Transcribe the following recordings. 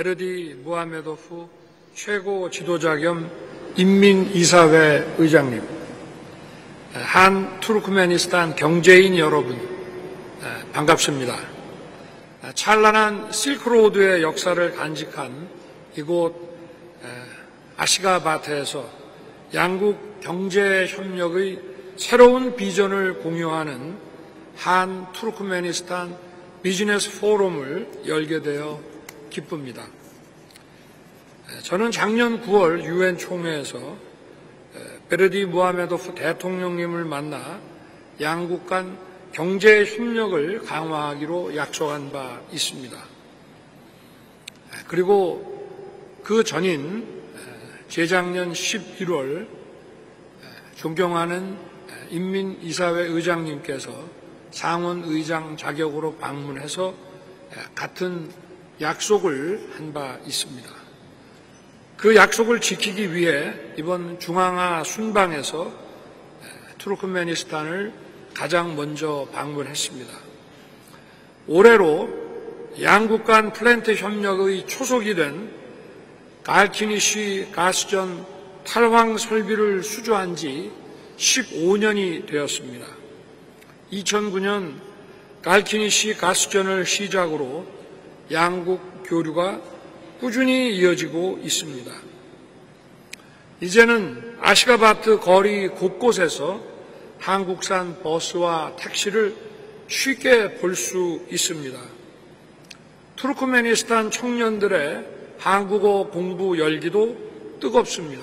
베르디 무하메도프 최고 지도자 겸 인민이사회 의장님, 한 투르크메니스탄 경제인 여러분, 반갑습니다. 찬란한 실크로드의 역사를 간직한 이곳 아시가바트에서 양국 경제협력의 새로운 비전을 공유하는 한 투르크메니스탄 비즈니스 포럼을 열게 되어 기쁩니다. 저는 작년 9월 유엔 총회에서 베르디 무하메도프 대통령님을 만나 양국 간 경제 협력을 강화하기로 약속한 바 있습니다. 그리고 그 전인 재작년 11월 존경하는 인민이사회 의장님께서 상원 의장 자격으로 방문해서 같은 약속을 한 바 있습니다. 그 약속을 지키기 위해 이번 중앙아 순방에서 투르크메니스탄을 가장 먼저 방문했습니다. 올해로 양국 간 플랜트 협력의 초석이 된 갈키니시 가스전 탈황 설비를 수주한 지 15년이 되었습니다. 2009년 갈키니시 가스전을 시작으로 양국 교류가 꾸준히 이어지고 있습니다. 이제는 아시가바트 거리 곳곳에서 한국산 버스와 택시를 쉽게 볼 수 있습니다. 투르크메니스탄 청년들의 한국어 공부 열기도 뜨겁습니다.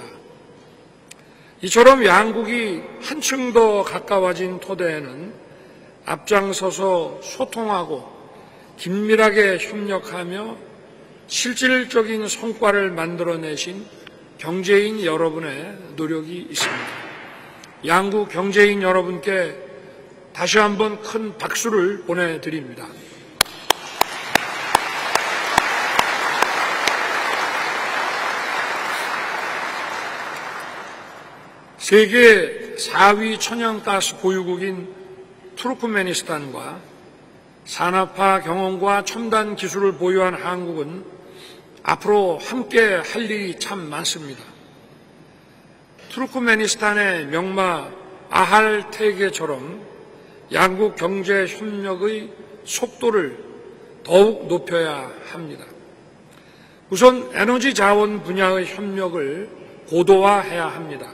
이처럼 양국이 한층 더 가까워진 토대에는 앞장서서 소통하고 긴밀하게 협력하며 실질적인 성과를 만들어내신 경제인 여러분의 노력이 있습니다. 양국 경제인 여러분께 다시 한번 큰 박수를 보내드립니다. 세계 4위 천연가스 보유국인 투르크메니스탄과 산업화 경험과 첨단 기술을 보유한 한국은 앞으로 함께 할 일이 참 많습니다. 투르크메니스탄의 명마 아할테게처럼 양국 경제 협력의 속도를 더욱 높여야 합니다. 우선 에너지 자원 분야의 협력을 고도화해야 합니다.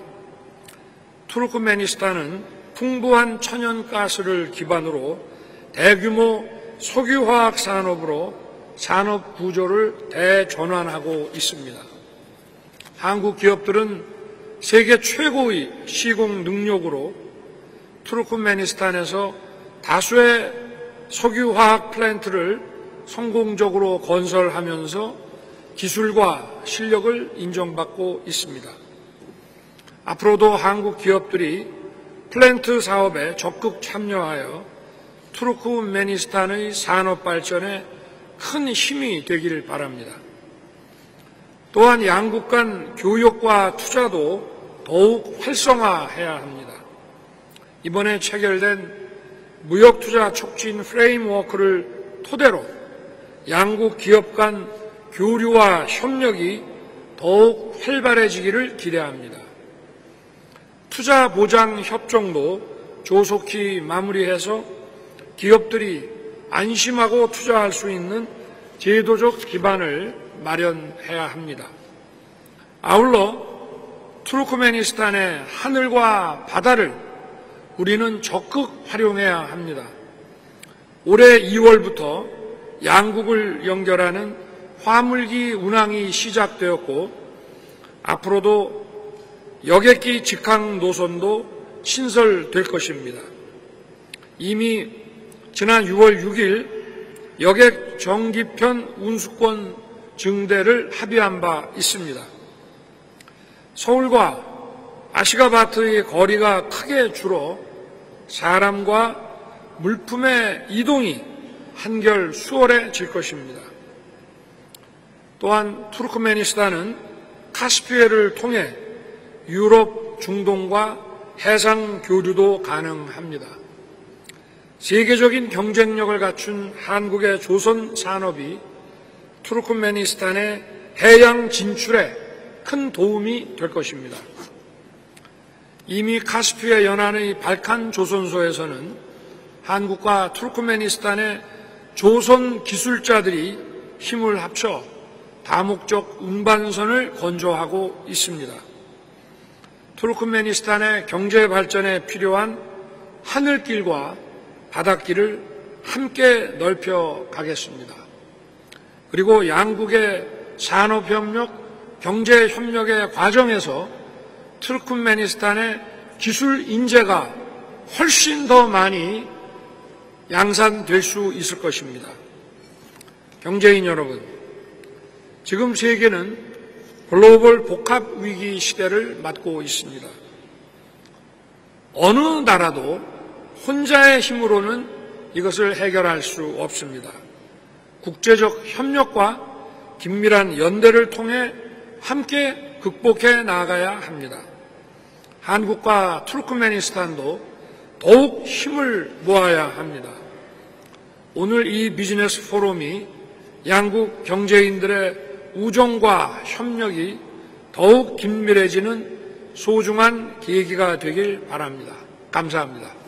투르크메니스탄은 풍부한 천연가스를 기반으로 대규모 석유화학 산업으로 산업 구조를 대전환하고 있습니다. 한국 기업들은 세계 최고의 시공 능력으로 투르크메니스탄에서 다수의 석유화학 플랜트를 성공적으로 건설하면서 기술과 실력을 인정받고 있습니다. 앞으로도 한국 기업들이 플랜트 사업에 적극 참여하여 투르크메니스탄의 산업 발전에 큰 힘이 되길 바랍니다. 또한 양국 간 교역과 투자도 더욱 활성화해야 합니다. 이번에 체결된 무역투자 촉진 프레임워크를 토대로 양국 기업 간 교류와 협력이 더욱 활발해지기를 기대합니다. 투자 보장 협정도 조속히 마무리해서 기업들이 안심하고 투자할 수 있는 제도적 기반을 마련해야 합니다. 아울러 투르크메니스탄의 하늘과 바다를 우리는 적극 활용해야 합니다. 올해 2월부터 양국을 연결하는 화물기 운항이 시작되었고 앞으로도 여객기 직항 노선도 신설될 것입니다. 이미 지난 6월 6일 여객 정기편 운수권 증대를 합의한 바 있습니다. 서울과 아시가바트의 거리가 크게 줄어 사람과 물품의 이동이 한결 수월해질 것입니다. 또한 투르크메니스탄은 카스피해를 통해 유럽, 중동과 해상 교류도 가능합니다. 세계적인 경쟁력을 갖춘 한국의 조선 산업이 투르크메니스탄의 해양 진출에 큰 도움이 될 것입니다. 이미 카스피의 연안의 발칸 조선소에서는 한국과 투르크메니스탄의 조선 기술자들이 힘을 합쳐 다목적 운반선을 건조하고 있습니다. 투르크메니스탄의 경제 발전에 필요한 하늘길과 바닷길을 함께 넓혀 가겠습니다. 그리고 양국의 산업협력, 경제협력의 과정에서 투르크메니스탄의 기술 인재가 훨씬 더 많이 양산될 수 있을 것입니다. 경제인 여러분, 지금 세계는 글로벌 복합 위기 시대를 맞고 있습니다. 어느 나라도 혼자의 힘으로는 이것을 해결할 수 없습니다. 국제적 협력과 긴밀한 연대를 통해 함께 극복해 나가야 합니다. 한국과 투르크메니스탄도 더욱 힘을 모아야 합니다. 오늘 이 비즈니스 포럼이 양국 경제인들의 우정과 협력이 더욱 긴밀해지는 소중한 계기가 되길 바랍니다. 감사합니다.